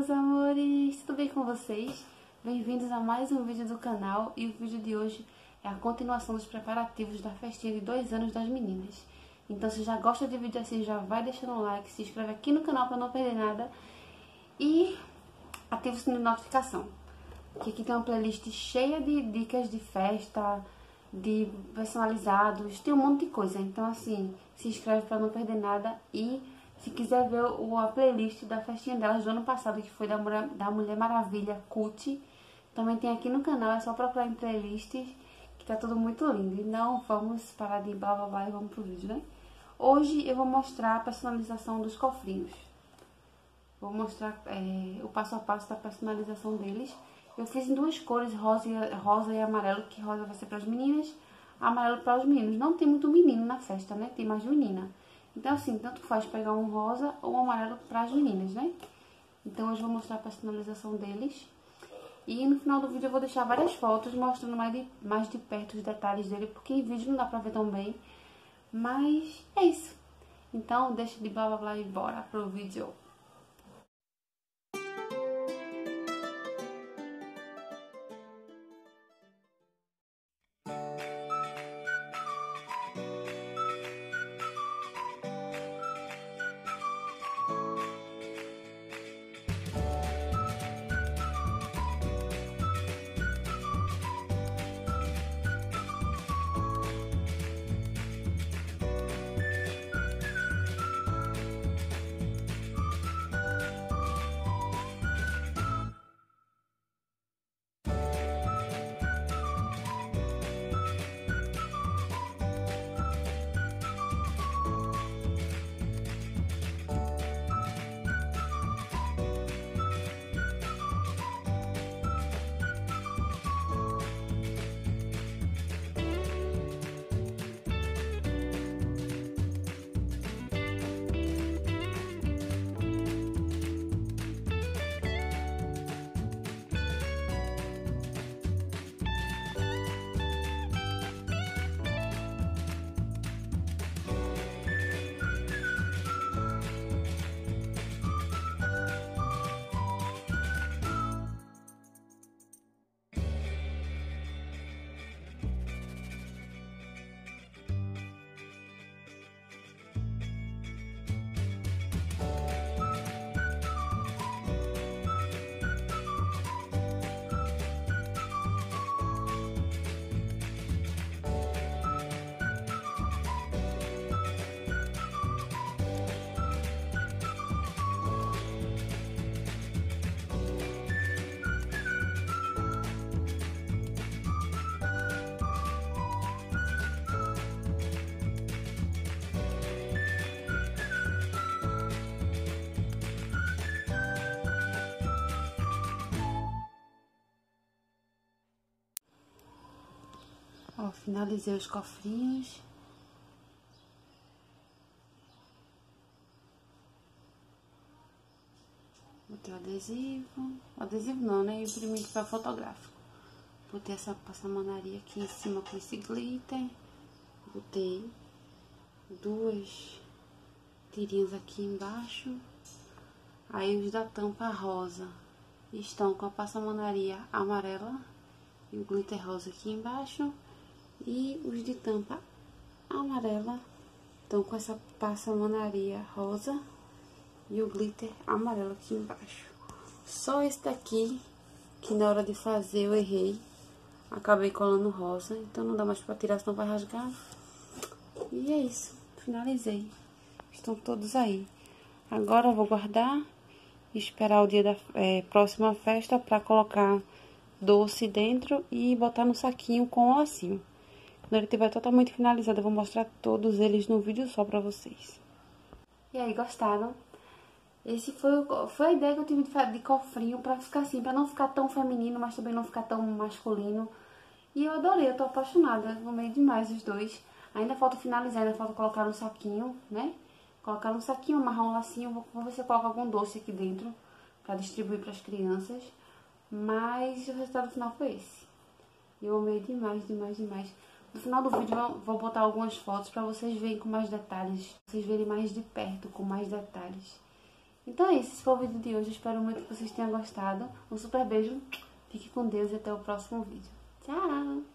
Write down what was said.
meus amores! Tudo bem com vocês? Bem-vindos a mais um vídeo do canal. E o vídeo de hoje é a continuação dos preparativos da festinha de 2 anos das meninas. Então, se já gosta de vídeo assim, já vai deixando um like, se inscreve aqui no canal para não perder nada e ativa o sininho de notificação. Que aqui tem uma playlist cheia de dicas de festa, de personalizados, tem um monte de coisa. Então, assim, se inscreve para não perder nada. E se quiser ver a playlist da festinha delas do ano passado, que foi da Mulher Maravilha Cut, também tem aqui no canal, é só procurar em playlists, que tá tudo muito lindo. E não vamos parar de blá blá blá e vamos pro vídeo, né? Hoje eu vou mostrar a personalização dos cofrinhos. Vou mostrar o passo a passo da personalização deles. Eu fiz em duas cores, rosa e amarelo, que rosa vai ser para as meninas, amarelo para os meninos. Não tem muito menino na festa, né? Tem mais menina. Então, assim, tanto faz pegar um rosa ou um amarelo para as meninas, né? Então, hoje eu vou mostrar a personalização deles. E no final do vídeo eu vou deixar várias fotos mostrando mais de perto os detalhes dele, porque em vídeo não dá pra ver tão bem. Mas é isso. Então, deixa de blá blá blá e bora pro vídeo. Ó, finalizei os cofrinhos. Botei o adesivo. O adesivo não, né? Eu imprimi aqui para fotográfico. Botei essa passamanaria aqui em cima com esse glitter. Botei 2 tirinhas aqui embaixo. Aí os da tampa rosa estão com a passamanaria amarela e o glitter rosa aqui embaixo. E os de tampa amarela estão com essa passamanaria rosa e o glitter amarelo aqui embaixo. Só esse daqui, que na hora de fazer eu errei, acabei colando rosa, então não dá mais pra tirar, senão vai rasgar. E é isso, finalizei. Estão todos aí. Agora eu vou guardar e esperar o dia da próxima festa pra colocar doce dentro e botar no saquinho com o lacinho. Quando ele estiver totalmente finalizado, eu vou mostrar todos eles no vídeo só pra vocês. E aí, gostaram? Esse foi a ideia que eu tive de cofrinho pra ficar assim, pra não ficar tão feminino, mas também não ficar tão masculino. E eu adorei, eu tô apaixonada, eu amei demais os dois. Ainda falta finalizar, ainda falta colocar no saquinho, né? Colocar no saquinho, amarrar um lacinho, vou ver se eu coloco algum doce aqui dentro pra distribuir pras crianças. Mas o resultado final foi esse. Eu amei demais, demais, demais. No final do vídeo eu vou botar algumas fotos pra vocês verem com mais detalhes. Vocês verem mais de perto, com mais detalhes. Então é isso, esse foi o vídeo de hoje. Espero muito que vocês tenham gostado. Um super beijo, fique com Deus e até o próximo vídeo. Tchau!